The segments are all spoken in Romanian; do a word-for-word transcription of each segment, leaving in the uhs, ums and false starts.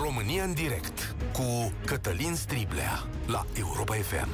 România în direct cu Cătălin Striblea la Europa F M.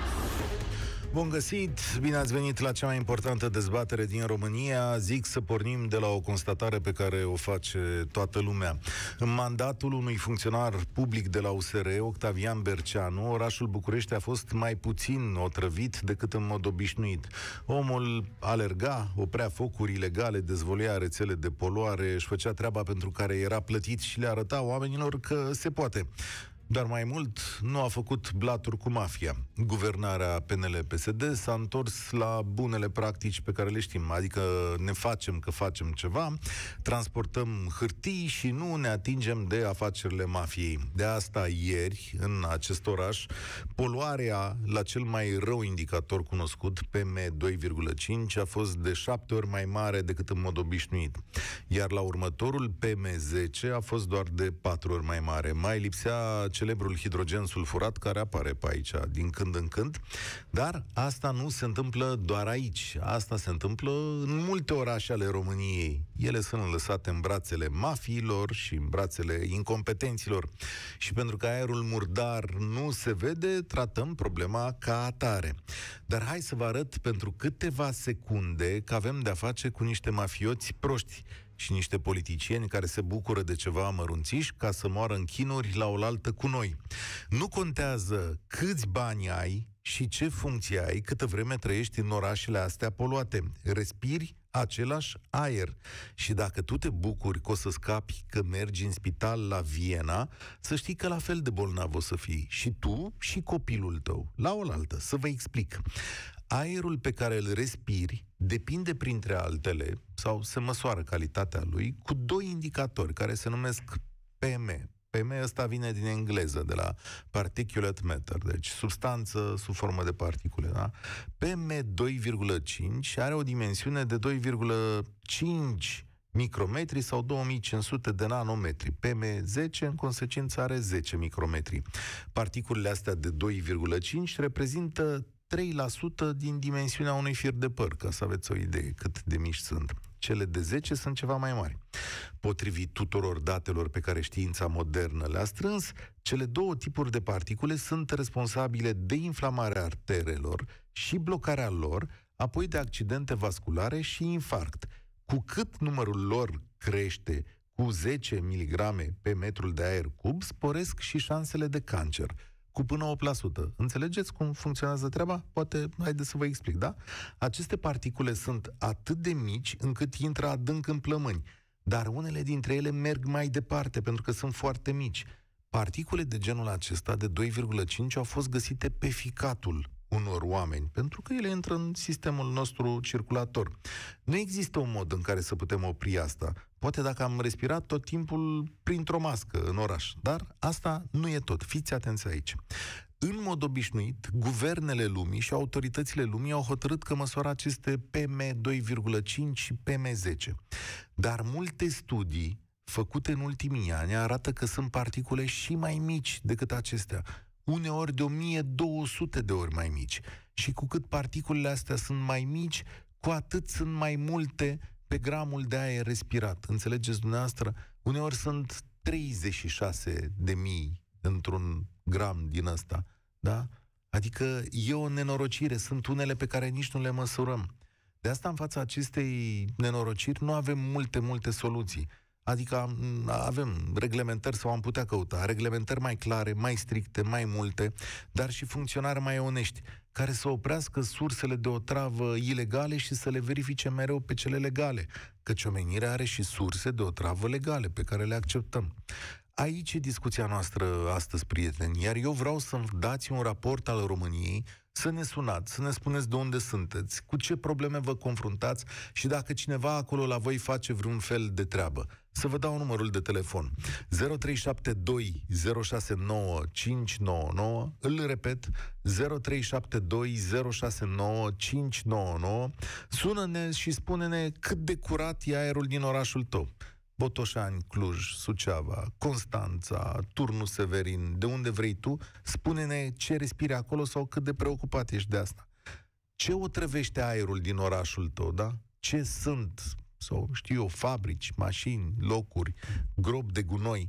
Bun găsit, bine ați venit la cea mai importantă dezbatere din România. Zic să pornim de la o constatare pe care o face toată lumea. În mandatul unui funcționar public de la U S R, Octavian Berceanu, orașul București a fost mai puțin otrăvit decât în mod obișnuit. Omul alerga, oprea focuri ilegale, dezvolea rețele de poluare, își făcea treaba pentru care era plătit și le arăta oamenilor că se poate. Dar mai mult, nu a făcut blaturi cu mafia. Guvernarea P N L P S D s-a întors la bunele practici pe care le știm, adică ne facem că facem ceva, transportăm hârtii și nu ne atingem de afacerile mafiei. De asta ieri, în acest oraș, poluarea la cel mai rău indicator cunoscut, P M doi virgulă cinci, a fost de șapte ori mai mare decât în mod obișnuit. Iar la următorul, P M zece, a fost doar de patru ori mai mare. Mai lipsea celebrul hidrogen sulfurat care apare pe aici din când în când, dar asta nu se întâmplă doar aici. Asta se întâmplă în multe orașe ale României. Ele sunt lăsate în brațele mafiilor și în brațele incompetenților. Și pentru că aerul murdar nu se vede, tratăm problema ca atare. Dar hai să vă arăt pentru câteva secunde că avem de-a face cu niște mafioți proști și niște politicieni care se bucură de ceva mărunțiși ca să moară în chinuri la oaltă cu noi. Nu contează câți bani ai și ce funcție ai câtă vreme trăiești în orașele astea poluate. Respiri același aer. Și dacă tu te bucuri că o să scapi că mergi în spital la Viena, să știi că la fel de bolnav o să fii. Și tu și copilul tău. La oaltă. Să vă explic. Aerul pe care îl respiri depinde, printre altele, sau se măsoară calitatea lui, cu doi indicatori care se numesc P M. P M ăsta vine din engleză, de la particulate matter, deci substanță sub formă de particule. Da? P M doi virgulă cinci are o dimensiune de doi virgulă cinci micrometri sau două mii cinci sute de nanometri. P M zece, în consecință, are zece micrometri. Particulele astea de doi virgulă cinci reprezintă trei la sută din dimensiunea unui fir de păr, ca să aveți o idee cât de mici sunt. Cele de zece sunt ceva mai mari. Potrivit tuturor datelor pe care știința modernă le-a strâns, cele două tipuri de particule sunt responsabile de inflamarea arterelor și blocarea lor, apoi de accidente vasculare și infarct. Cu cât numărul lor crește cu zece miligrame pe metrul de aer cub, sporesc și șansele de cancer cu până opt la sută. Înțelegeți cum funcționează treaba? Poate, haideți să vă explic, da? Aceste particule sunt atât de mici încât intră adânc în plămâni, dar unele dintre ele merg mai departe pentru că sunt foarte mici. Particule de genul acesta, de doi virgulă cinci, au fost găsite pe ficatul unor oameni, pentru că ele intră în sistemul nostru circulator. Nu există un mod în care să putem opri asta. Poate dacă am respirat tot timpul printr-o mască în oraș. Dar asta nu e tot. Fiți atenți aici. În mod obișnuit, guvernele lumii și autoritățile lumii au hotărât că măsoară aceste P M doi virgulă cinci și P M zece. Dar multe studii făcute în ultimii ani arată că sunt particule și mai mici decât acestea. Uneori de o mie două sute de ori mai mici. Și cu cât particulele astea sunt mai mici, cu atât sunt mai multe pe gramul de aer respirat. Înțelegeți dumneavoastră? Uneori sunt treizeci și șase de mii într-un gram din ăsta. Da? Adică e o nenorocire. Sunt unele pe care nici nu le măsurăm. De asta, în fața acestei nenorociri, nu avem multe, multe soluții. Adică avem reglementări sau am putea căuta reglementări mai clare, mai stricte, mai multe, dar și funcționari mai onești, care să oprească sursele de otravă ilegale și să le verifice mereu pe cele legale, căci omenirea are și surse de otravă legale pe care le acceptăm. Aici e discuția noastră astăzi, prieteni, iar eu vreau să-mi dați un raport al României, să ne sunați, să ne spuneți de unde sunteți, cu ce probleme vă confruntați și dacă cineva acolo la voi face vreun fel de treabă. Să vă dau numărul de telefon zero trei șapte doi zero șase nouă cinci nouă nouă, îl repet, zero trei șapte doi zero șase nouă cinci nouă nouă. Sună-ne și spune-ne cât de curat e aerul din orașul tău. Botoșani, Cluj, Suceava, Constanța, Turnu Severin, de unde vrei tu, spune-ne ce respiri acolo sau cât de preocupat ești de asta. Ce otrăvește aerul din orașul tău, da? Ce sunt, sau știu eu, fabrici, mașini, locuri, gropi de gunoi?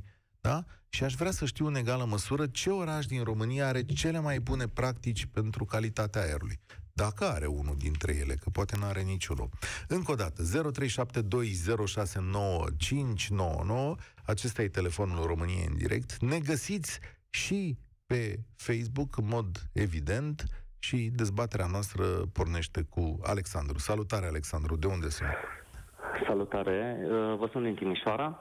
Da? Și aș vrea să știu în egală măsură ce oraș din România are cele mai bune practici pentru calitatea aerului. Dacă are unul dintre ele, că poate nu are niciunul. Încă o dată, zero trei șapte doi zero șase nouă cinci nouă nouă, acesta e telefonul României în direct. Ne găsiți și pe Facebook, în mod evident, și dezbaterea noastră pornește cu Alexandru. Salutare, Alexandru, de unde sunt? Salutare, vă sunt din Timișoara.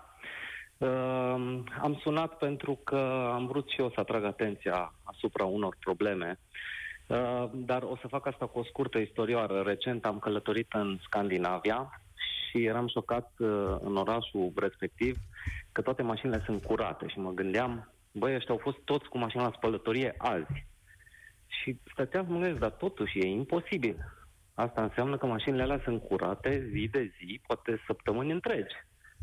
Am sunat pentru că am vrut și eu să atrag atenția asupra unor probleme, dar o să fac asta cu o scurtă istorioară. Recent am călătorit în Scandinavia și eram șocat în orașul respectiv că toate mașinile sunt curate și mă gândeam, băi, ăștia au fost toți cu mașina la spălătorie azi. Și stăteam să mă gândesc, dar totuși e imposibil. Asta înseamnă că mașinile alea sunt curate zi de zi, poate săptămâni întregi.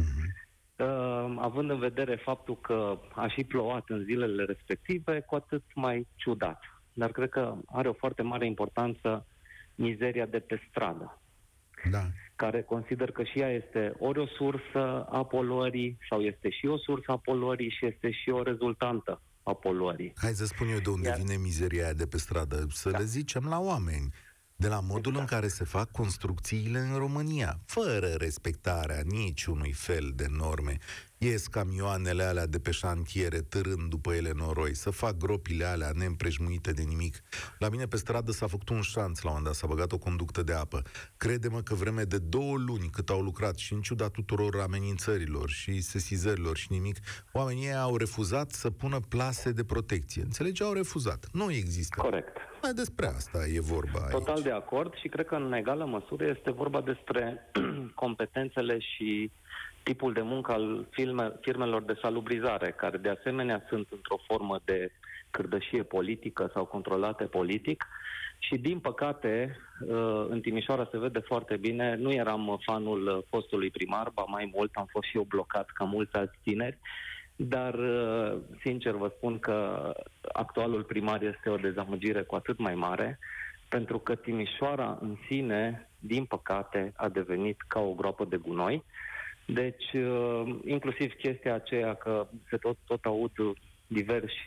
Uh, având în vedere faptul că a și plouat în zilele respective, cu atât mai ciudat. Dar cred că are o foarte mare importanță mizeria de pe stradă, da. care consider că și ea este ori o sursă a poluării, sau este și o sursă a poluării și este și o rezultantă a poluării. Hai să spun eu de unde Iar... vine mizeria aia de pe stradă. Să da. le zicem la oameni. De la modul exact. în care se fac construcțiile în România, fără respectarea niciunui fel de norme. Ies camioanele alea de pe șantiere târând după ele noroi, să fac gropile alea neîmprejmuite de nimic. La mine pe stradă s-a făcut un șanț la un moment dat, s-a băgat o conductă de apă. Crede-mă că vreme de două luni cât au lucrat și în ciuda tuturor amenințărilor și sesizărilor și nimic, oamenii ei au refuzat să pună plase de protecție. Înțelegi? Au refuzat. Nu există. Corect. Mai despre asta e vorba aici. Total de acord și cred că în egală măsură este vorba despre competențele și tipul de muncă al firme, firmelor de salubrizare, care de asemenea sunt într-o formă de cârdășie politică sau controlate politic. Și din păcate, în Timișoara se vede foarte bine, nu eram fanul fostului primar, ba mai mult am fost și eu blocat ca mulți alți tineri, dar sincer vă spun că actualul primar este o dezamăgire cu atât mai mare, pentru că Timișoara în sine, din păcate, a devenit ca o groapă de gunoi. Deci, inclusiv chestia aceea că se tot, tot aud diversi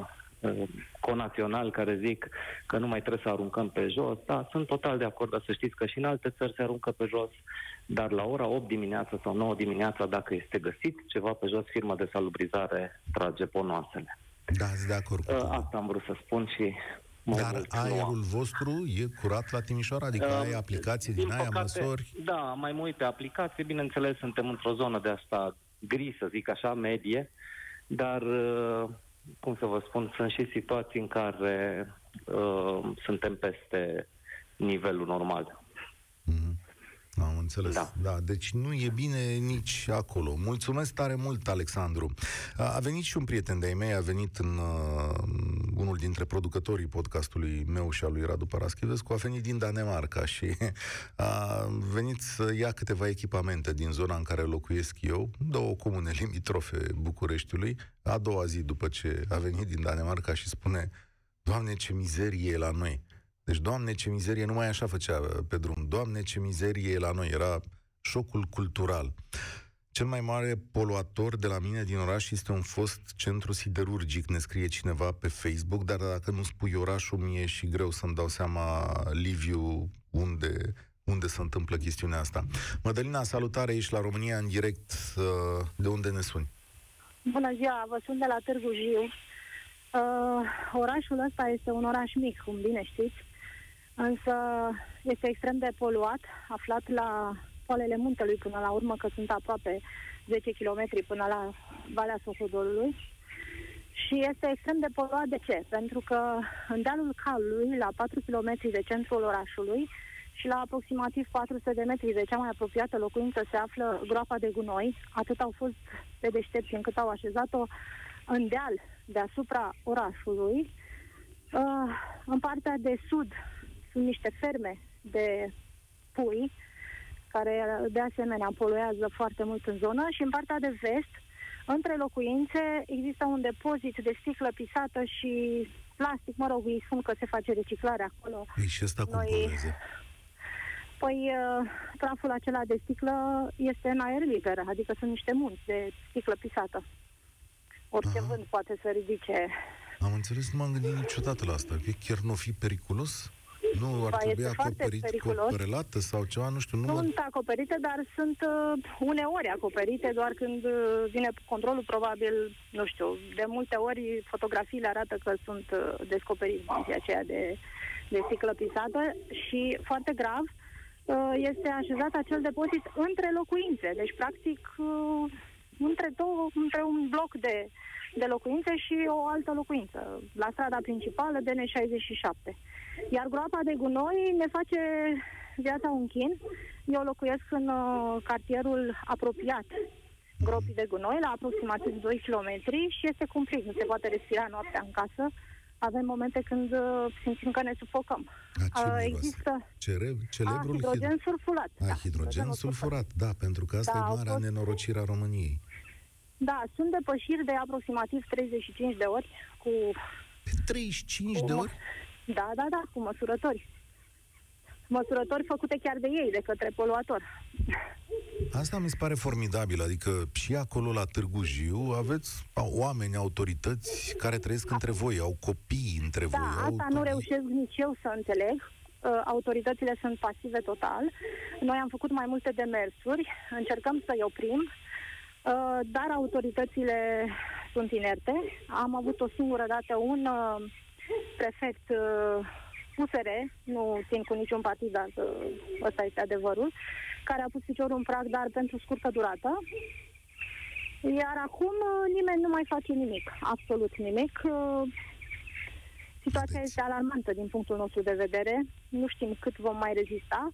conaționali care zic că nu mai trebuie să aruncăm pe jos. Da, sunt total de acord, dar să știți că și în alte țări se aruncă pe jos, dar la ora opt dimineața sau nouă dimineața, dacă este găsit ceva pe jos, firma de salubrizare trage ponoasele. Da, sunt de acord cu tine. Asta am vrut să spun și... Dar aerul vostru e curat la Timișoara? Adică uh, ai aplicație din, din aia, păcate, măsori? Da, mai mă uit pe aplicație. Bineînțeles, suntem într-o zonă de asta gri, să zic așa, medie, dar, uh, cum să vă spun, sunt și situații în care uh, suntem peste nivelul normal. Mm-hmm. Am înțeles. Da. da. Deci nu e bine nici acolo. Mulțumesc tare mult, Alexandru. A venit și un prieten de-ai mei, a venit în uh, unul dintre producătorii podcastului meu și al lui Radu Paraschivescu, a venit din Danemarca și a venit să ia câteva echipamente din zona în care locuiesc eu, două comune limitrofe Bucureștiului, a doua zi după ce a venit din Danemarca și spune: Doamne, ce mizerie e la noi! Deci, Doamne, ce mizerie, numai așa făcea pe drum. Doamne, ce mizerie e la noi. Era șocul cultural. Cel mai mare poluator de la mine din oraș este un fost centru siderurgic, ne scrie cineva pe Facebook, dar dacă nu spui orașul, mie și greu să-mi dau seama, Liviu, unde, unde se întâmplă chestiunea asta. Mădălina, salutare, ești la România în direct. De unde ne suni? Bună ziua, vă sunt de la Târgu Jiu. Uh, orașul ăsta este un oraș mic, cum bine știți, însă este extrem de poluat, aflat la poalele muntelui până la urmă, că sunt aproape zece kilometri până la Valea Sohodolului. Și este extrem de poluat. De ce? Pentru că în dealul Calului, la patru kilometri de centrul orașului și la aproximativ patru sute de metri de cea mai apropiată locuință se află groapa de gunoi. Atât au fost pe deștepți încât au așezat-o în deal deasupra orașului. Uh, în partea de sud sunt niște ferme de pui, care de asemenea poluează foarte mult în zonă, și în partea de vest, între locuințe, există un depozit de sticlă pisată și plastic, mă rog, îi spun că se face reciclare acolo. Ei, și ăsta cum poluează? Păi, uh, praful acela de sticlă este în aer liber, adică sunt niște munți de sticlă pisată. Orice Aha. vânt poate să ridice. Am înțeles, nu m-am gândit niciodată la asta. Că chiar nu o fi periculos? Nu ar Ba, trebui este foarte acoperit cu o periculos. perelată sau ceva? Nu știu, nu mă... Sunt acoperite, dar sunt uh, uneori acoperite, doar când uh, vine controlul, probabil, nu știu, de multe ori fotografiile arată că sunt uh, descoperiți munții aceea de, de sticlă pisată și, foarte grav, uh, este așezat acel depozit între locuințe, deci, practic, uh, între, două, între un bloc de, de locuințe și o altă locuință, la strada principală de N șaizeci și șapte. Iar groapa de gunoi ne face viața un chin. Eu locuiesc în uh, cartierul apropiat gropii de gunoi, la aproximativ doi kilometri și este cumplit. Nu se poate respira noaptea în casă. Avem momente când uh, simțim că ne sufocăm. Uh, există Cere, celebrul a, hidrogen sulfurat. A, da, hidrogen sulfurat, da, pentru că asta da, e marea fost... nenorocire a României. Da, sunt depășiri de aproximativ treizeci și cinci de ori cu... Pe treizeci și cinci cu... de ori? Da, da, da, cu măsurători. Măsurători făcute chiar de ei, de către poluator. Asta mi se pare formidabil, adică și acolo la Târgu Jiu aveți oameni, autorități care trăiesc între voi, au copii între da, voi. Da, asta au... nu reușesc nici eu să înțeleg. Autoritățile sunt pasive total. Noi am făcut mai multe demersuri, încercăm să-i oprim, dar autoritățile sunt inerte. Am avut o singură dată un prefect U S R, nu țin cu niciun partid, dar ăsta este adevărul, care a pus piciorul în prag, dar pentru scurtă durată. Iar acum nimeni nu mai face nimic, absolut nimic. Situația este alarmantă din punctul nostru de vedere. Nu știm cât vom mai rezista.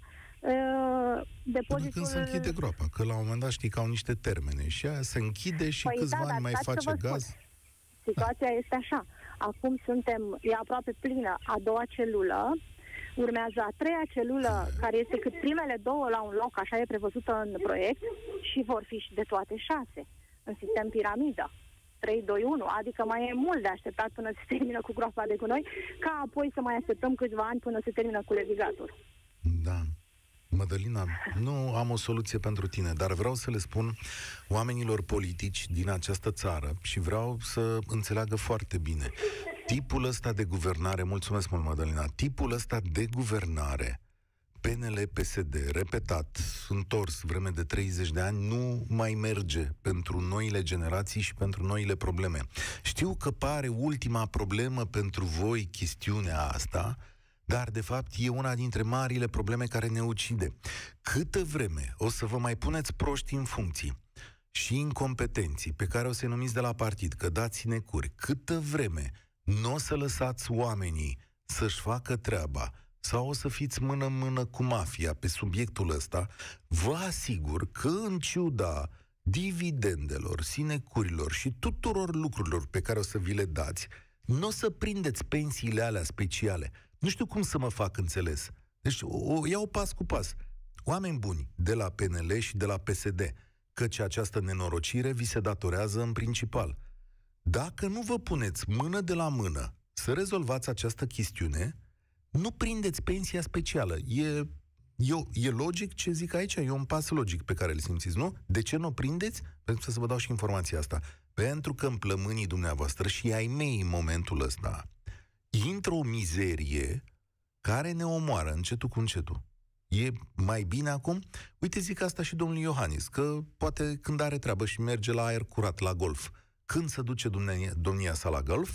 Depozitul... Până când se închide groapa, că la un moment dat știi că au niște termene și aia se închide și păi câțiva da, ani mai face gaz. Spun. Situația da. este așa. Acum suntem, e aproape plină a doua celulă, urmează a treia celulă, care este cât primele două la un loc, așa e prevăzută în proiect, și vor fi și de toate șase, în sistem piramidă. trei, doi, unu, adică mai e mult de așteptat până se termină cu groapa de gunoi, ca apoi să mai așteptăm câțiva ani până se termină cu levigatul. Da. Mădălina, nu am o soluție pentru tine, dar vreau să le spun oamenilor politici din această țară și vreau să înțeleagă foarte bine. Tipul ăsta de guvernare, mulțumesc mult, Mădălina, tipul ăsta de guvernare, P N L P S D, repetat, întors vreme de treizeci de ani, nu mai merge pentru noile generații și pentru noile probleme. Știu că pare ultima problemă pentru voi chestiunea asta, dar, de fapt, e una dintre marile probleme care ne ucide. Câtă vreme o să vă mai puneți proști în funcții și incompetenții pe care o să-i numiți de la partid, că dați sinecuri, câtă vreme nu o să lăsați oamenii să-și facă treaba sau o să fiți mână-mână cu mafia pe subiectul ăsta, vă asigur că, în ciuda dividendelor, sinecurilor și tuturor lucrurilor pe care o să vi le dați, nu o să prindeți pensiile alea speciale. Nu știu cum să mă fac înțeles. Deci o iau pas cu pas. Oameni buni de la P N L și de la P S D, căci această nenorocire vi se datorează în principal. Dacă nu vă puneți mână de la mână să rezolvați această chestiune, nu prindeți pensia specială. E, e, e logic ce zic aici? E un pas logic pe care îl simțiți, nu? De ce nu o prindeți? Pentru să vă dau și informația asta. Pentru că în plămânii dumneavoastră și ai mei în momentul ăsta intră o mizerie care ne omoară încetul cu încetul. E mai bine acum? Uite, zic asta și domnul Iohannis, că poate când are treabă și merge la aer curat, la golf, când se duce domnia, domnia sa la golf,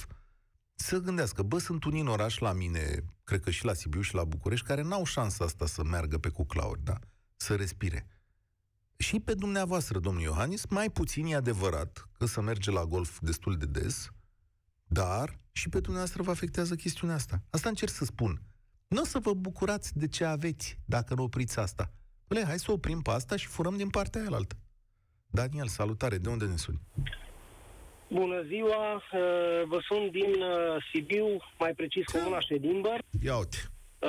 să gândească, bă, sunt unii în oraș la mine, cred că și la Sibiu și la București, care n-au șansa asta să meargă pe cuclauri, da? Să respire. Și pe dumneavoastră, domnul Iohannis, mai puțin e adevărat că să merge la golf destul de des, dar și pe dumneavoastră vă afectează chestiunea asta. Asta încerc să spun. Nu o să vă bucurați de ce aveți dacă nu opriți asta. Băle, hai să oprim pe asta și furăm din partea aia altă. Daniel, salutare, de unde ne suni? Bună ziua, vă sun din Sibiu, mai precis Comuna Ședimbăr. Ia uite.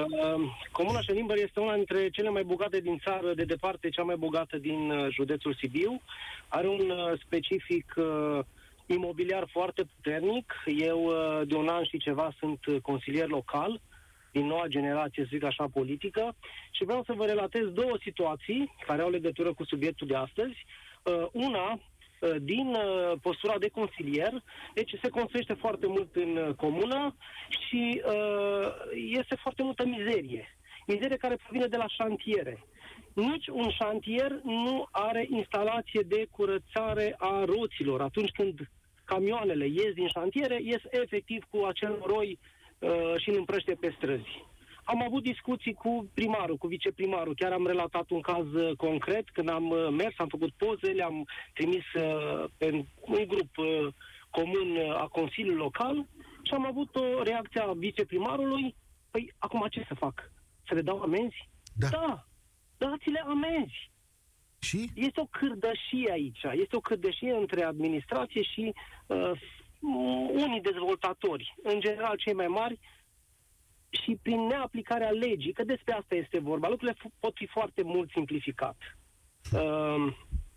Comuna Ședimbăr este una dintre cele mai bogate din țară, de departe cea mai bogată din județul Sibiu. Are un specific imobiliar foarte puternic. Eu de un an și ceva sunt consilier local, din noua generație, să zic așa, politică, și vreau să vă relatez două situații care au legătură cu subiectul de astăzi. Una din postura de consilier, deci se construiește foarte mult în comună și este foarte multă mizerie. Mizerie care provine de la șantiere. Nici un șantier nu are instalație de curățare a roților. Atunci când camioanele ies din șantiere, ies efectiv cu acel noroi uh, și îl împrăște pe străzi. Am avut discuții cu primarul, cu viceprimarul. Chiar am relatat un caz uh, concret. Când am uh, mers, am făcut poze, le-am trimis uh, pe un grup uh, comun uh, a Consiliului Local și am avut o reacție a viceprimarului. Păi, acum ce să fac? Să le dau amenzi? Da. Da. Dați-le amenzi. Și? Este o cârdășie aici. Este o cârdășie între administrație și uh, unii dezvoltatori, în general cei mai mari, și prin neaplicarea legii, că despre asta este vorba. Lucrurile f- pot fi foarte mult simplificat. Uh,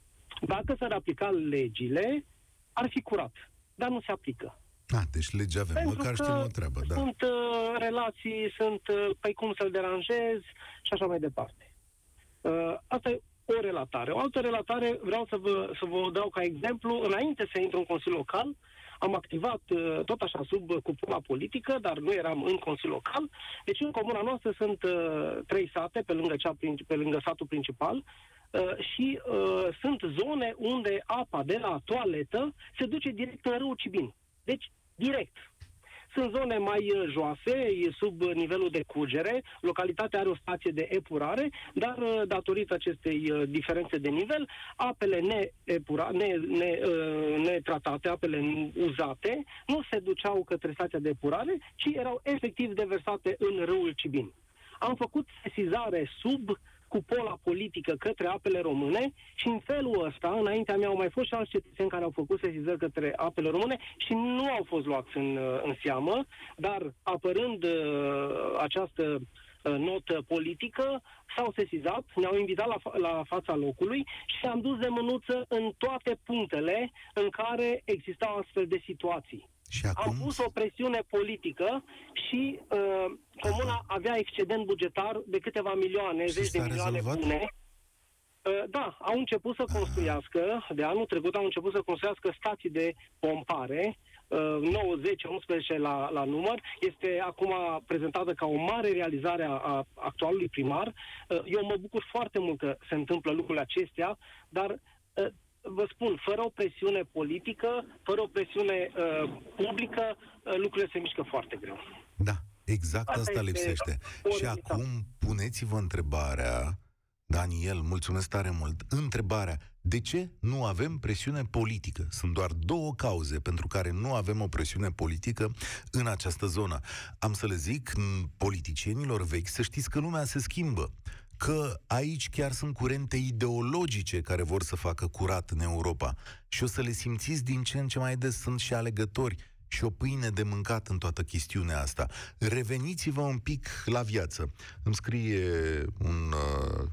dacă s-ar aplica legile, ar fi curat. Dar nu se aplică. Ah, deci legea avem, Pentru măcar că știm o treabă, da. sunt uh, relații, sunt uh, păi cum să-l deranjezi și așa mai departe. Uh, asta e o relatare. O altă relatare vreau să vă, să vă dau ca exemplu. Înainte să intru în Consiliul Local, am activat uh, tot așa sub cupola politică, dar nu eram în Consiliul Local. Deci în comuna noastră sunt uh, trei sate pe lângă, cea, pe lângă satul principal uh, și uh, sunt zone unde apa de la toaletă se duce direct în râul Cibin. Deci direct. Sunt zone mai joase, sub nivelul de curgere, localitatea are o stație de epurare, dar datorită acestei diferențe de nivel, apele neepura, ne, ne, netratate, apele uzate, nu se duceau către stația de epurare, ci erau efectiv deversate în râul Cibin. Am făcut sesizare sub cupola politică către apele române și în felul ăsta, înaintea mea au mai fost și alți cetățeni care au făcut sesizări către apele române și nu au fost luați în, în seamă, dar apărând uh, această uh, notă politică, s-au sesizat, ne-au invitat la, fa- la fața locului și am dus de mânuță în toate punctele în care existau astfel de situații. Și acum... Am pus o presiune politică și uh, comuna Aha. avea excedent bugetar de câteva milioane, și zeci de milioane bune. Uh, da, au început să construiască, de anul trecut au început să construiască stații de pompare, uh, nouă, zece, unsprezece la, la număr. Este acum prezentată ca o mare realizare a, a actualului primar. Uh, eu mă bucur foarte mult că se întâmplă lucrurile acestea, dar... Uh, vă spun, fără o presiune politică, fără o presiune uh, publică, uh, lucrurile se mișcă foarte greu. Da, exact asta, asta lipsește. Și acum puneți-vă întrebarea, Daniel, mulțumesc tare mult, întrebarea, de ce nu avem presiune politică? Sunt doar două cauze pentru care nu avem o presiune politică în această zonă. Am să le zic politicienilor vechi, să știți că lumea se schimbă, că aici chiar sunt curente ideologice care vor să facă curat în Europa și o să le simțiți din ce în ce mai des. Sunt și alegători și o pâine de mâncat în toată chestiunea asta. Reveniți-vă un pic la viață. Îmi scrie un uh,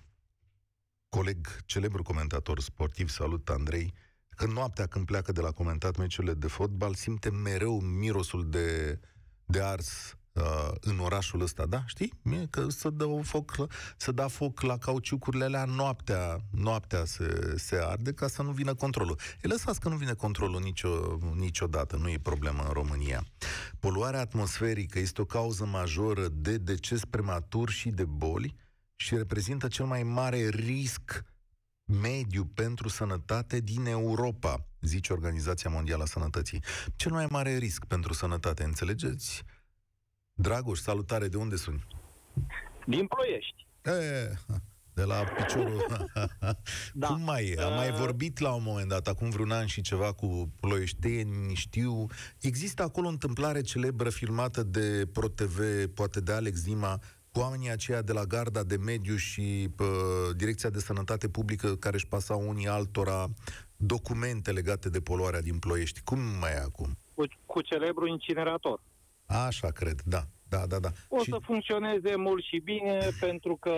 coleg, celebru comentator sportiv, salut Andrei, că noaptea când pleacă de la comentat meciurile de fotbal simte mereu mirosul de, de ars Uh, în orașul ăsta, da? Știi? Că să dă foc, să da foc la cauciucurile alea noaptea, noaptea se, se arde ca să nu vină controlul. E lăsați că nu vine controlul nicio, niciodată, nu e problemă în România. Poluarea atmosferică este o cauză majoră de deces prematur și de boli și reprezintă cel mai mare risc mediu pentru sănătate din Europa, zice Organizația Mondială a Sănătății. Cel mai mare risc pentru sănătate, înțelegeți? Dragoș, salutare, de unde suni? Din Ploiești. E, de la piciorul... Da. Cum mai e? Am mai vorbit la un moment dat, acum vreun an și ceva cu ploieșteni, știu... Există acolo o întâmplare celebră filmată de ProTV, poate de Alex Dima, cu oamenii aceia de la Garda de Mediu și pă, Direcția de Sănătate Publică care își pasau unii altora documente legate de poluarea din Ploiești. Cum mai e acum? Cu, cu celebru incinerator. Așa cred, da. Da, da, da. O și... să funcționeze mult și bine, pentru că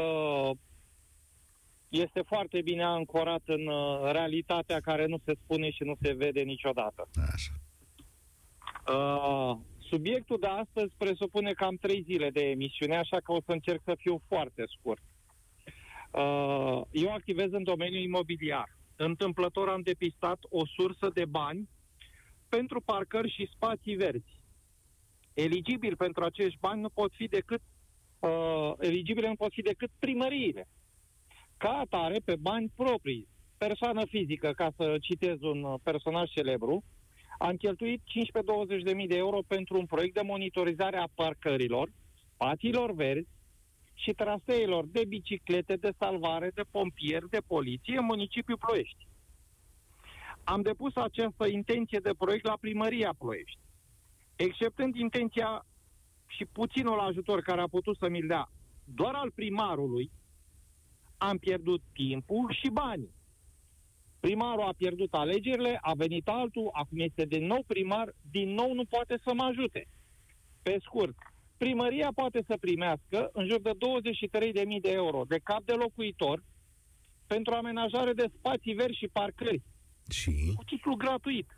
este foarte bine ancorat în uh, realitatea care nu se spune și nu se vede niciodată. Așa. Uh, subiectul de astăzi presupune cam trei zile de emisiune, așa că o să încerc să fiu foarte scurt. Uh, eu activez în domeniul imobiliar. întâmplător am depistat o sursă de bani pentru parcări și spații verzi. Eligibil pentru acești bani nu pot fi decât uh, eligibile nu pot fi decât primăriile. Ca atare, pe bani proprii, persoană fizică, ca să citez un personaj celebru, am cheltuit cincisprezece douăzeci de mii de euro pentru un proiect de monitorizare a parcărilor, spațiilor verzi și traseelor de biciclete, de salvare, de pompieri, de poliție în municipiul Ploiești. Am depus această intenție de proiect la primăria Ploiești. Exceptând intenția și puținul ajutor care a putut să mi-l dea doar al primarului, am pierdut timpul și banii. Primarul a pierdut alegerile, a venit altul, acum este din nou primar, din nou nu poate să mă ajute. Pe scurt, primăria poate să primească în jur de douăzeci și trei de mii de euro de cap de locuitor pentru amenajare de spații verzi și parcări. Și? Cu titlu gratuit.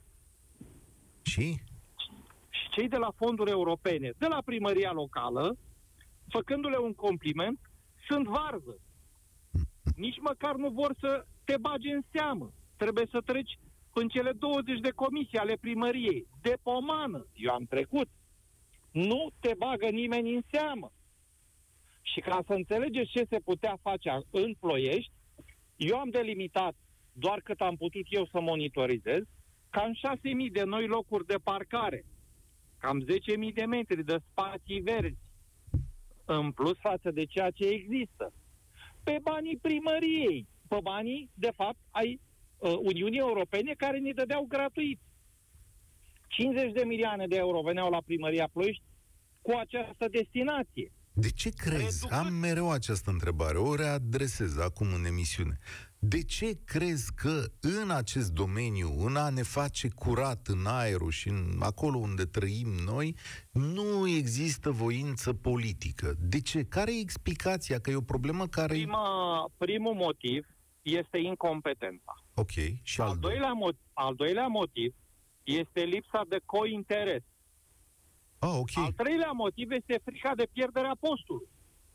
Și? Și cei de la fonduri europene, de la primăria locală, făcându-le un compliment, sunt varză. Nici măcar nu vor să te bage în seamă. Trebuie să treci în cele douăzeci de comisii ale primăriei, de pomană. Eu am trecut. Nu te bagă nimeni în seamă. Și ca să înțelegeți ce se putea face în Ploiești, eu am delimitat doar cât am putut eu să monitorizez, cam șase mii de noi locuri de parcare, cam zece mii de metri de spații verzi, în plus față de ceea ce există. Pe banii primăriei, pe banii, de fapt, ai uh, Uniunii Europene care ne dădeau gratuit. cincizeci de milioane de euro veneau la primăria Ploiești cu această destinație. De ce crezi? Reducând... Am mereu această întrebare, o readresez acum în emisiune. De ce crezi că în acest domeniu, în a ne face curat în aerul și în acolo unde trăim noi, nu există voință politică? De ce? Care e explicația? Că e o problemă care... Prima, primul motiv este incompetența. Ok, și al, al, doilea mo- al doilea motiv este lipsa de cointeres. Ah, ok. Al treilea motiv este frica de pierderea postului.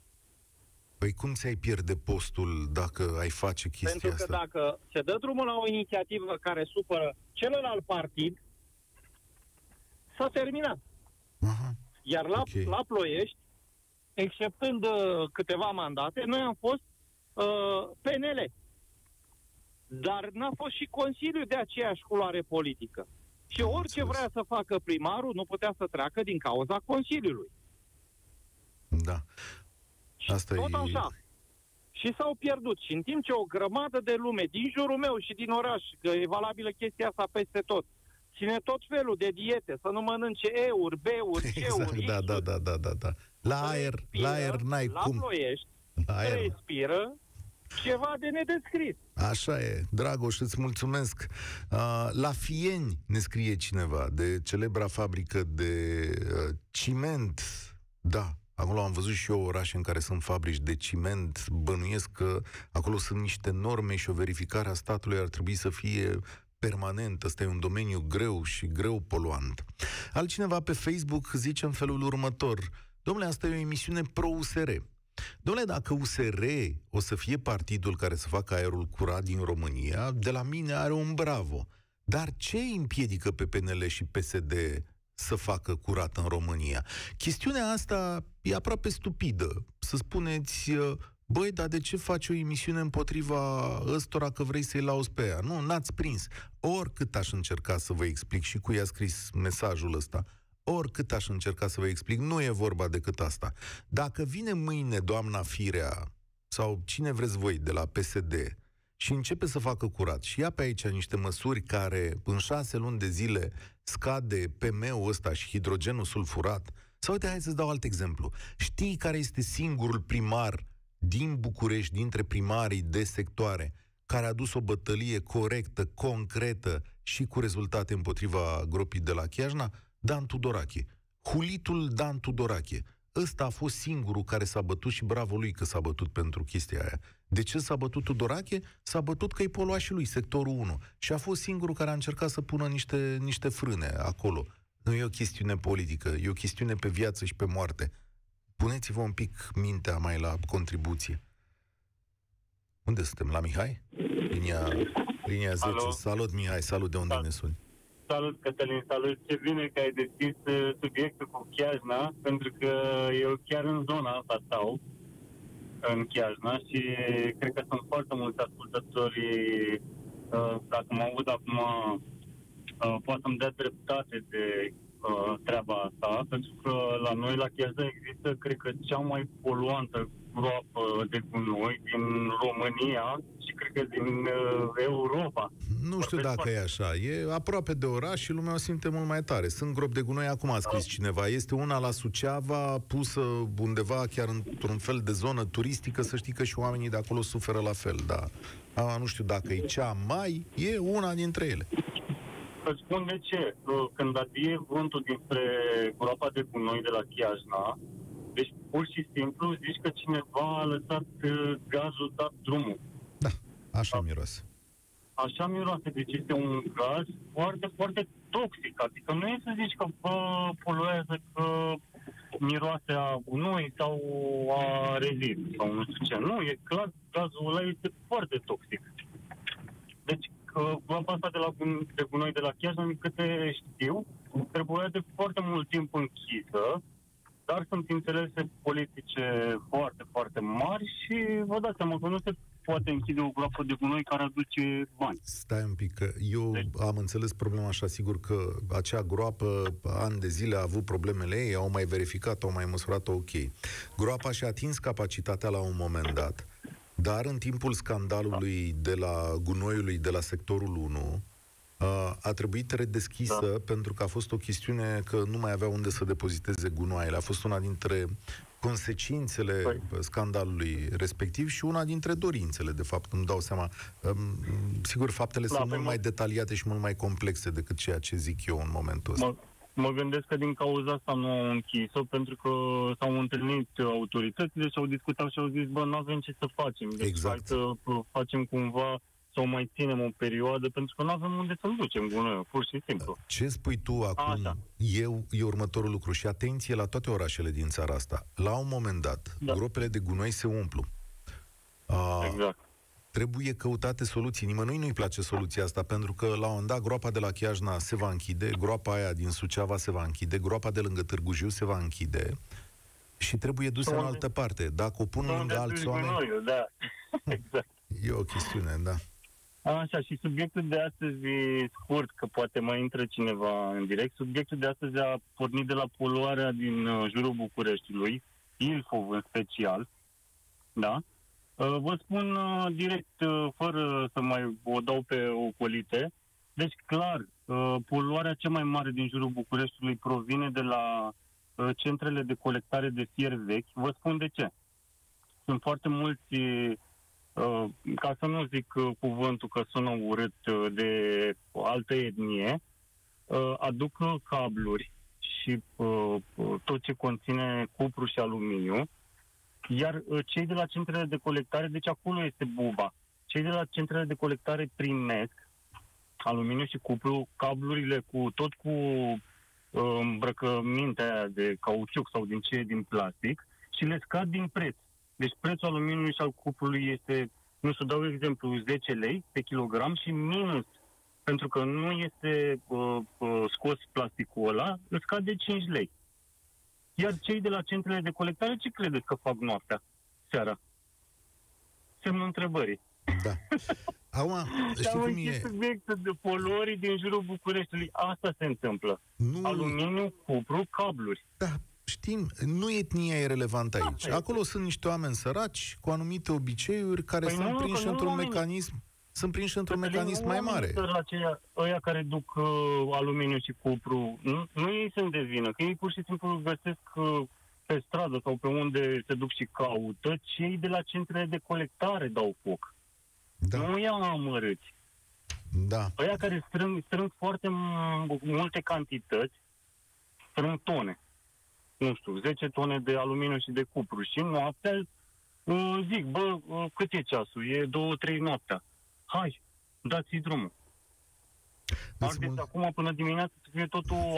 Păi cum ți-ai pierde postul dacă ai face chestia Pentru că asta? dacă se dă drumul la o inițiativă care supără celălalt partid, s-a terminat. Aha. Iar la, Okay. la Ploiești, exceptând uh, câteva mandate, noi am fost uh, P N L. Dar n-a fost și Consiliul de aceeași culoare politică. Și Am orice înțeles. vrea să facă primarul nu putea să treacă din cauza Consiliului. Da. Și Asta tot e... așa. Și s-au pierdut. Și în timp ce o grămadă de lume din jurul meu și din oraș, că e valabilă chestia asta peste tot, ține tot felul de diete, să nu mănânce E-uri, B-uri, C-uri, Exact, da, da, da, da, da, da. La aer, respiră, la aer n-ai la cum. Ploiești, La aer. respiră ceva de nedescris. Așa e. Dragoș, îți mulțumesc. Uh, la Fieni ne scrie cineva de celebra fabrică de uh, ciment. Da, acolo am văzut și eu orașe în care sunt fabrici de ciment. Bănuiesc că acolo sunt niște norme și o verificare a statului ar trebui să fie permanent. Ăsta e un domeniu greu și greu poluant. Altcineva pe Facebook zice în felul următor: dom'le, asta e o emisiune pro-U S R. Dom'le, dacă U S R o să fie partidul care să facă aerul curat din România, de la mine are un bravo. Dar ce îi împiedică pe P N L și P S D să facă curat în România? Chestiunea asta e aproape stupidă. Să spuneți, băi, dar de ce faci o emisiune împotriva ăstora că vrei să-i lauzi pe ea? Nu, n-ați prins. Oricât aș încerca să vă explic, și cui a scris mesajul ăsta, oricât aș încerca să vă explic, nu e vorba decât asta. Dacă vine mâine doamna Firea sau cine vreți voi de la P S D și începe să facă curat și ia pe aici niște măsuri care în șase luni de zile scade P M-ul ăsta și hidrogenul sulfurat, sau uite, hai să-ți dau alt exemplu. Știi care este singurul primar din București, dintre primarii de sectoare, care a dus o bătălie corectă, concretă și cu rezultate împotriva gropii de la Chiajna? Dan Tudorache. Hulitul Dan Tudorache. Ăsta a fost singurul care s-a bătut și bravo lui că s-a bătut pentru chestia aia. De ce s-a bătut Tudorache? S-a bătut că îi polua și lui sectorul unu. Și a fost singurul care a încercat să pună niște, niște frâne acolo. Nu e o chestiune politică, e o chestiune pe viață și pe moarte. Puneți-vă un pic mintea mai la contribuție. Unde suntem? La Mihai? Linia Linia zece. Alo. Salut, Mihai, salut, de unde Salut. ne suni? Salut, Cătălin, salut. Ce bine că ai deschis uh, subiectul cu Chiajna, pentru că eu chiar în zona asta stau, în Chiajna, și cred că sunt foarte mulți ascultători, uh, dacă mă aud acum, uh, poate să-mi dea dreptate de uh, treaba asta, pentru că la noi, la Chiajna, există, cred că, cea mai poluantă groapă de gunoi din România și cred că din uh, Europa. Nu știu dacă e așa. E aproape de oraș și lumea o simte mult mai tare. Sunt gropi de gunoi, acum a scris cineva. Este una la Suceava, pusă undeva chiar într-un fel de zonă turistică, să știi că și oamenii de acolo suferă la fel, da. A, nu știu dacă e cea mai, e una dintre ele. Îți spun de ce. Când adie vântul dinspre groapa de gunoi de la Chiajna, deci pur și simplu zici că cineva a lăsat gazul, dat drumul. Da, așa miroase. Așa miroase, deci este un gaz foarte, foarte toxic. Adică nu e să zici că bă, poluează, că miroase a gunoi sau a rezid sau nu știu ce. Nu, e clar, gazul ăla este foarte toxic. Deci, groapa asta de, la, de gunoi de la Chiajna, din câte știu, trebuia de foarte mult timp închisă, dar sunt interese politice foarte, foarte mari și vă dați seama că nu se poate închide o groapă de gunoi care aduce bani. Stai un pic, că eu deci, am înțeles problema așa, sigur că acea groapă ani de zile a avut problemele ei, au mai verificat, au mai măsurat-o, ok. Groapa și-a atins capacitatea la un moment dat, dar în timpul scandalului de la gunoiului de la sectorul unu, a trebuit redeschisă, da, pentru că a fost o chestiune că nu mai avea unde să depoziteze gunoaiele. A fost una dintre consecințele păi. scandalului respectiv și una dintre dorințele, de fapt, îmi dau seama. Sigur, faptele da, sunt mult mai detaliate și mult mai complexe decât ceea ce zic eu în momentul ăsta. Mă, mă gândesc că din cauza asta nu au închis-o, pentru că s-au întâlnit autoritățile și au discutat și au zis, bă, nu avem ce să facem. Deci exact. Hai să facem cumva să o mai ținem o perioadă, pentru că nu avem unde să-l ducem gunoiul, pur și simplu. Ce spui tu acum eu, e următorul lucru și atenție la toate orașele din țara asta. La un moment dat, da, gropele de gunoi se umplu. A, exact. Trebuie căutate soluții. Nimănui nu-i place soluția asta, pentru că la un moment dat groapa de la Chiajna se va închide, groapa aia din Suceava se va închide, groapa de lângă Târgu Jiu se va închide și trebuie dusă în altă parte. Dacă o pun lângă alți oameni... Gunoiul, da. Exact. E o chestiune, da. Așa, și subiectul de astăzi e scurt, că poate mai intră cineva în direct. Subiectul de astăzi a pornit de la poluarea din uh, jurul Bucureștiului, Ilfov în special, da? Uh, vă spun uh, direct, uh, fără să mai o dau pe ocolite, deci clar, uh, poluarea cea mai mare din jurul Bucureștiului provine de la uh, centrele de colectare de fier vechi. Vă spun de ce. Sunt foarte mulți... Uh, ca să nu zic uh, cuvântul că sună urât, uh, de altă etnie, uh, aduc uh, cabluri și uh, tot ce conține cupru și aluminiu, iar uh, cei de la centrele de colectare, deci acolo este buba, cei de la centrele de colectare primesc aluminiu și cupru, cablurile cu tot cu uh, îmbrăcămintea aia de cauciuc sau din ce e din plastic și le scad din preț. Deci prețul aluminiului și al cuprului este, nu știu, dau exemplu, zece lei pe kilogram și minus, pentru că nu este uh, uh, scos plasticul ăla, îți scade cinci lei. Iar cei de la centrele de colectare, ce credeți că fac noaptea, seara? Semnul întrebării. Da. Acum, știi cum e? Subiectul de poluării din jurul Bucureștiului, asta se întâmplă. Nu... Aluminiu, cupru, cabluri. Da. Știm, nu etnia e relevantă aici. Acolo sunt niște oameni săraci, cu anumite obiceiuri, care păi sunt nu, prinși într-un mecanism, sunt prinși într-un mecanism mai mare. Aceia, ăia care duc uh, aluminiu și cupru, nu, nu ei sunt de vină, că ei pur și simplu găsesc uh, pe stradă sau pe unde se duc și caută, cei de la centrele de colectare dau foc. Da. Nu i-au amărâți. Da. Ăia care strâng, strâng foarte m- multe cantități, strâng tone. Nu știu, zece tone de aluminiu și de cupru și noaptea uh, zic, bă, uh, cât e ceasul? E două, trei noaptea. Hai, dați-i drumul. Ardeți acum până dimineața să fie totul ars.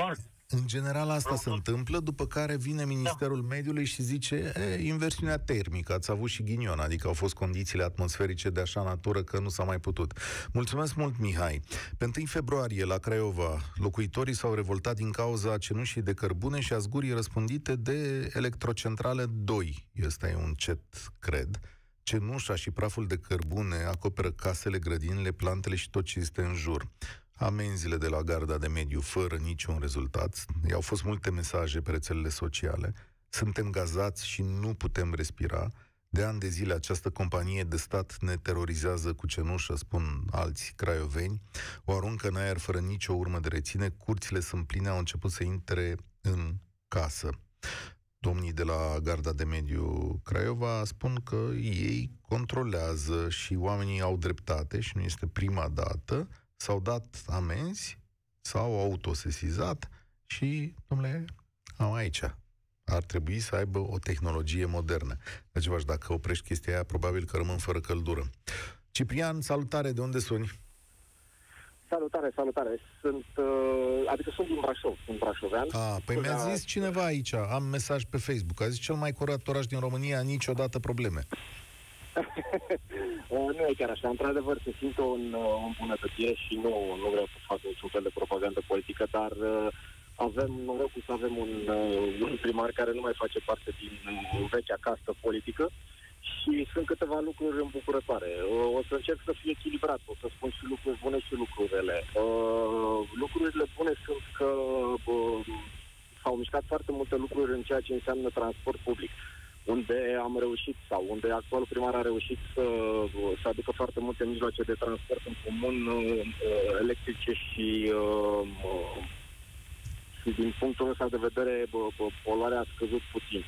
În general asta se întâmplă, după care vine Ministerul da. Mediului și zice e, inversiunea termică, ați avut și ghinion, adică au fost condițiile atmosferice de așa natură că nu s-a mai putut. Mulțumesc mult, Mihai. Pe întâi februarie, la Craiova, locuitorii s-au revoltat din cauza cenușii de cărbune și a zgurii răspândite de Electrocentrale doi. Ăsta e un cet, cred. Cenușa și praful de cărbune acoperă casele, grădinile, plantele și tot ce este în jur. Amenziile de la Garda de Mediu fără niciun rezultat. I-au fost multe mesaje pe rețelele sociale. Suntem gazați și nu putem respira. De ani de zile această companie de stat ne terorizează cu cenușă, spun alți craioveni. O aruncă în aer fără nicio urmă de reține. Curțile sunt pline, au început să intre în casă. Domnii de la Garda de Mediu Craiova spun că ei controlează și oamenii au dreptate și nu este prima dată. S-au dat amenzi, s-au autosesizat și, domnule, am aici. Ar trebui să aibă o tehnologie modernă. Deci, dacă oprești chestia aia, probabil că rămân fără căldură. Ciprian, salutare, de unde suni? Salutare, salutare. Sunt, uh, adică sunt din Brașov, sunt brașovean. A, păi mi-a zis cineva aici, am mesaj pe Facebook, a zis cel mai curat oraș din România, niciodată probleme. Nu e chiar așa. Într-adevăr, se simte o îmbunătățire și nu, nu vreau să fac niciun fel de propagandă politică, dar uh, avem norocul să avem un, uh, un primar care nu mai face parte din uh, vechea castă politică și sunt câteva lucruri îmbucurătoare. Uh, o să încerc să fie echilibrat, o să spun și lucruri bune și lucruri rele. Uh, lucrurile bune sunt că uh, s-au mișcat foarte multe lucruri în ceea ce înseamnă transport public, unde am reușit, sau unde actualul primar a reușit să, să aducă foarte multe mijloace de transport în comun, uh, electrice și, uh, și din punctul ăsta de vedere uh, poluarea a scăzut puțin.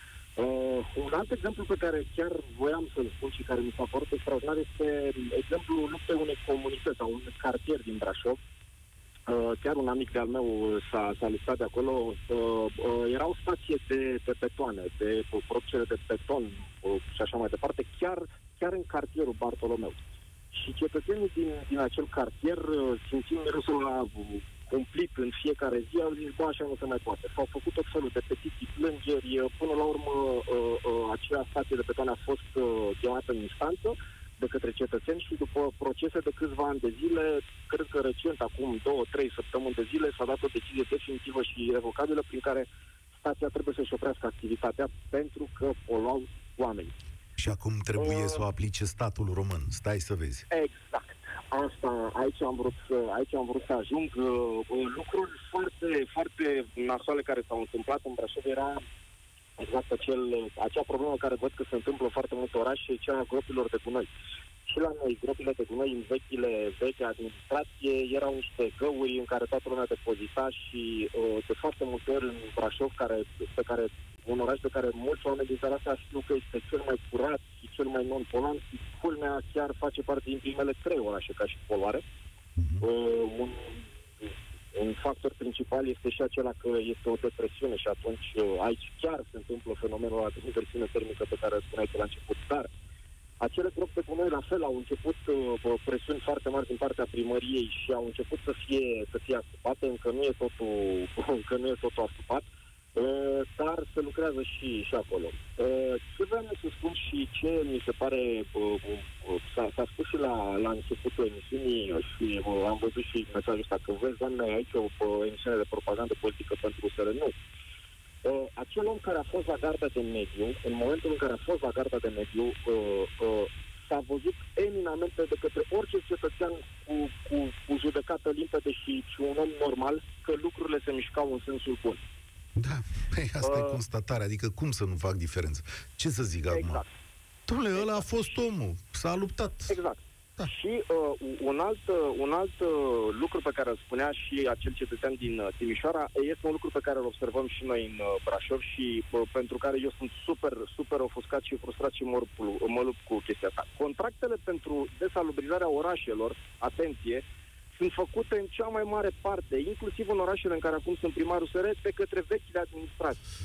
Uh, un alt exemplu pe care chiar voiam să-l spun și care mi s-a părut extraordinar este exemplul luptei unei comunități sau unui cartier din Brașov. Uh, chiar un amic de-al meu s-a, s-a luptat de acolo. Uh, uh, era o stație de, de betoane, de uh, producere de beton uh, și așa mai departe, chiar, chiar în cartierul Bartolomeu. Și cetățenii din, din acel cartier, uh, simțind mirosul la uh, cumplit în fiecare zi, au zis, bă, așa nu se mai poate. S-au făcut tot felul de petiții, plângeri, uh, până la urmă uh, uh, acea stație de beton a fost uh, chemată în instanță de către cetățeni și după procese de câțiva ani de zile, cred că recent, acum două, trei săptămâni de zile, s-a dat o decizie definitivă și irrevocabilă prin care stația trebuie să-și oprească activitatea pentru că poluau oamenii. Și acum trebuie uh, să o aplice statul român. Stai să vezi. Exact. Asta, aici am vrut să, aici am vrut să ajung. Uh, lucruri foarte, foarte nasoale care s-au întâmplat în Brașov era exact acel, acea problemă care văd că se întâmplă foarte multe orașe, cea a gropilor de gunoi. Și la noi, gropile de gunoi în vechile, veche administrație, erau niște găuri în care toată lumea depozita și de foarte multe ori în Brașov, care, pe care, un oraș de care mulți oameni din țara asta știu că este cel mai curat și cel mai non-poluant, și culmea chiar face parte din primele trei orașe ca și poluare. Uh, un, Un factor principal este și acela că este o depresiune și atunci aici chiar se întâmplă fenomenul ăla de inversiune termică pe care spuneai că la început. Dar acele gropi de gunoi la fel au început uh, presiuni foarte mari din partea primăriei și au început să fie, să fie astupate, încă nu e totul, încă nu e totul astupat, uh, dar se lucrează și, și acolo. Uh, ce vreau să spun și ce mi se pare, uh, uh, s-a, s-a spus și la, la începutul emisiunii și uh, am văzut și mesajul ăsta, că vezi, doamne, aici o uh, emisiune de propagandă politică pentru U S R. Nu. Uh, acel om care a fost la Garda de Mediu, în momentul în care a fost la Garda de Mediu, uh, uh, s-a văzut eminamente de către orice cetățean cu, cu, cu judecată limpede și, și un om normal, că lucrurile se mișcau în sensul bun. Da, păi asta uh, e constatarea, adică cum să nu fac diferență? Ce să zic exact. acum? Dom'le, ăla a fost omul, s-a luptat. Exact. Da. Și uh, un alt, un alt uh, lucru pe care îl spunea și acel cetățean din uh, Timișoara este un lucru pe care îl observăm și noi în uh, Brașov și uh, pentru care eu sunt super, super ofuscat și frustrat și mă, mă lupt cu chestia asta. Contractele pentru desalubrizarea orașelor, atenție, sunt făcute în cea mai mare parte, inclusiv în orașele în care acum sunt primar U S R, de către vechile administrații.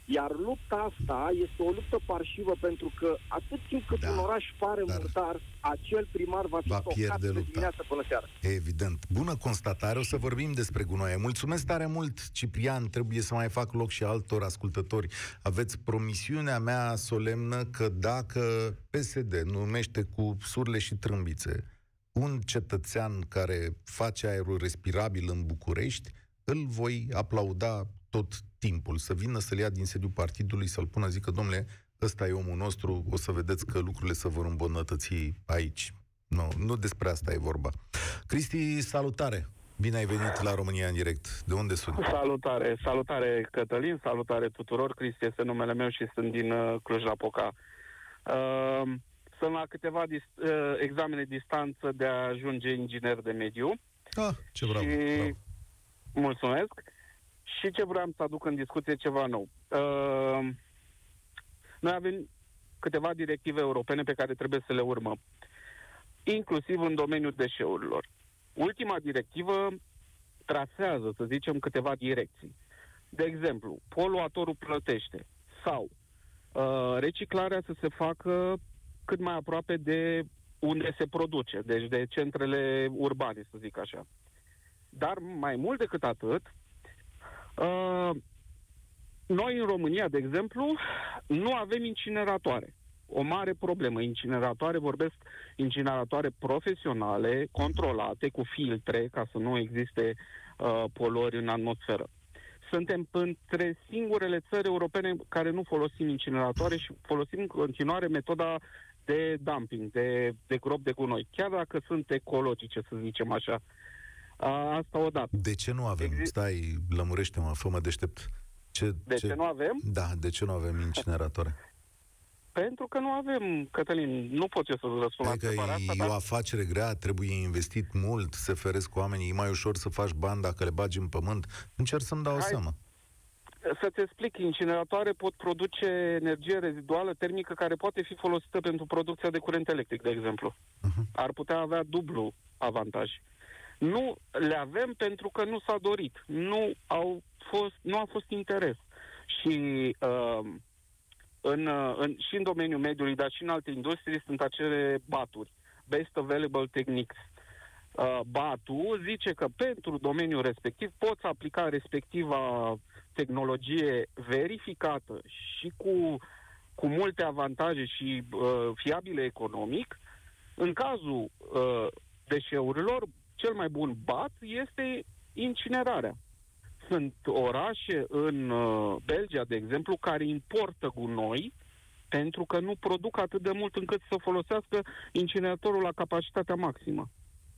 Iar lupta asta este o luptă parșivă, pentru că atât timp cât da, un oraș pare murdar, acel primar va fi tocat de dimineață până seara. Evident. Bună constatare, o să vorbim despre gunoaie. Mulțumesc tare mult, Ciprian, trebuie să mai fac loc și altor ascultători. Aveți promisiunea mea solemnă că dacă P S D numește cu surle și trâmbițe un cetățean care face aerul respirabil în București, îl voi aplauda tot timpul, să vină să-l ia din sediul partidului, să-l pună, zică, domnule, ăsta e omul nostru, o să vedeți că lucrurile se vor îmbunătăți aici. Nu, nu despre asta e vorba. Cristi, salutare! Bine ai venit la România în direct. De unde suni? Salutare, salutare Cătălin, salutare tuturor. Cristi este numele meu și sunt din uh, Cluj-Napoca. Uh, sunt la câteva dis- uh, examene distanță de a ajunge inginer de mediu. Ah, ce bravo, și... bravo. Mulțumesc. Și ce vreau să aduc în discuție ceva nou. Uh, noi avem câteva directive europene pe care trebuie să le urmăm, inclusiv în domeniul deșeurilor. Ultima directivă trasează, să zicem, câteva direcții. De exemplu, poluatorul plătește sau uh, reciclarea să se facă cât mai aproape de unde se produce, deci de centrele urbane, să zic așa. Dar mai mult decât atât, uh, noi în România, de exemplu, nu avem incineratoare. O mare problemă. Incineratoare, vorbesc incineratoare profesionale, controlate, cu filtre, ca să nu existe uh, poluări în atmosferă. Suntem între singurele țări europene care nu folosim incineratoare și folosim în continuare metoda de dumping, de, de grop de gunoi, chiar dacă sunt ecologice, să zicem așa. Asta odată. De ce nu avem? Exist... Stai, lămurește-mă, fă-mă deștept. Ce, de ce... ce nu avem? Da, de ce nu avem incineratoare? Pentru că nu avem, Cătălin, nu pot eu să-ți răspund la întrebarea asta. E dar... o afacere grea, trebuie investit mult, se feresc cu oamenii, e mai ușor să faci bani dacă le bagi în pământ. Încerc să-mi dau Hai seama. Să-ți explic, incineratoare pot produce energie reziduală termică care poate fi folosită pentru producția de curent electric, de exemplu. Uh-huh. Ar putea avea dublu avantaj. Nu le avem pentru că nu s-a dorit. Nu, au fost, nu a fost interes. Și uh, în, în, și în domeniul mediului, dar și în alte industrii sunt acele baturi. Best Available Techniques. Uh, B A T-ul zice că pentru domeniul respectiv poți aplica respectiva tehnologie verificată și cu, cu multe avantaje și uh, fiabile economic. În cazul uh, deșeurilor, cel mai bun B A T este incinerarea. Sunt orașe în uh, Belgia, de exemplu, care importă gunoi pentru că nu produc atât de mult încât să folosească incineratorul la capacitatea maximă.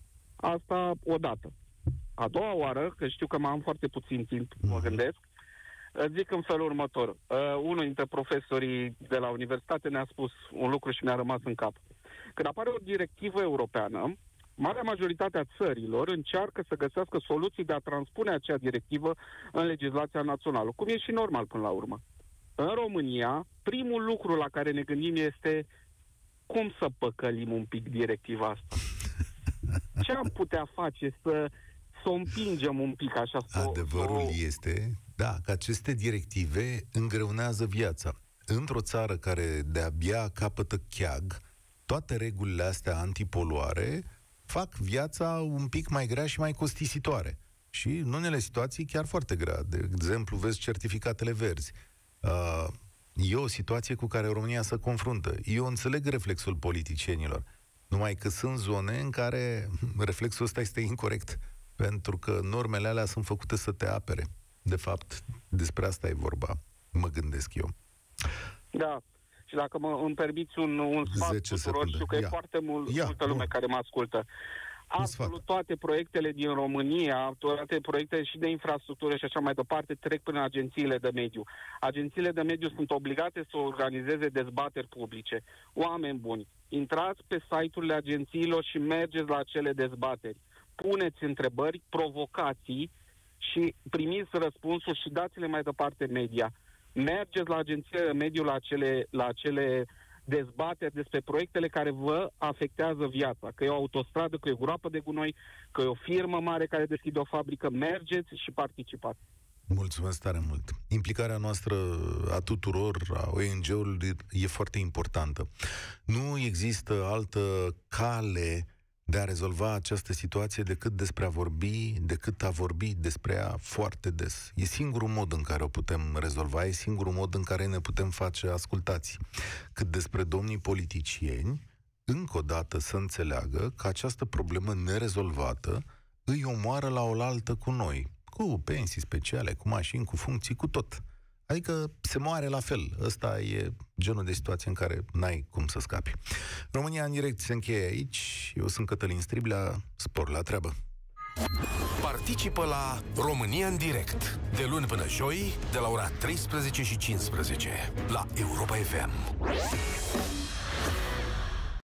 Asta odată. A doua oară, că știu că mai am foarte puțin timp, mă gândesc, zic în felul următor. Uh, unul dintre profesorii de la universitate ne-a spus un lucru și mi-a rămas în cap. Când apare o directivă europeană, marea majoritate a țărilor încearcă să găsească soluții de a transpune acea directivă în legislația națională, cum e și normal până la urmă. În România, primul lucru la care ne gândim este cum să păcălim un pic directiva asta. Ce am putea face să, să o împingem un pic așa? Să Adevărul o... este, da, că aceste directive îngreunează viața. Într-o țară care de-abia capătă cheag, toate regulile astea antipoluare fac viața un pic mai grea și mai costisitoare. Și în unele situații chiar foarte grea. De exemplu, vezi certificatele verzi. Uh, e o situație cu care România se confruntă. Eu înțeleg reflexul politicienilor, numai că sunt zone în care reflexul ăsta este incorect, pentru că normele alea sunt făcute să te apere. De fapt, despre asta e vorba, mă gândesc eu. Da. Și dacă mă, îmi permiți un, un sfat tuturor, știu că Ia. e foarte mul, Ia, multă lume care mă ascultă. Absolut toate proiectele din România, toate proiectele și de infrastructură și așa mai departe, trec prin agențiile de mediu. Agențiile de mediu sunt obligate să organizeze dezbateri publice. Oameni buni, intrați pe site-urile agențiilor și mergeți la acele dezbateri. Puneți întrebări, provocații și primiți răspunsuri și dați-le mai departe media. Mergeți la agențiile de mediu la acele, la acele dezbateri despre proiectele care vă afectează viața. Că e o autostradă, că e o groapă de gunoi, că e o firmă mare care deschide o fabrică. Mergeți și participați. Mulțumesc tare mult. Implicarea noastră a tuturor, a O N G-urilor, e foarte importantă. Nu există altă cale de a rezolva această situație decât despre a vorbi, decât a vorbi despre ea foarte des. E singurul mod în care o putem rezolva, e singurul mod în care ne putem face ascultați. Cât despre domnii politicieni, încă o dată să înțeleagă că această problemă nerezolvată îi omoară la oaltă cu noi, cu pensii speciale, cu mașini, cu funcții, cu tot. Adică se moare la fel. Ăsta e genul de situație în care n-ai cum să scapi. România în direct se încheie aici. Eu sunt Cătălin Striblea. Spor la treabă! Participă la România în direct de luni până joi de la ora treisprezece și cincisprezece la Europa F M.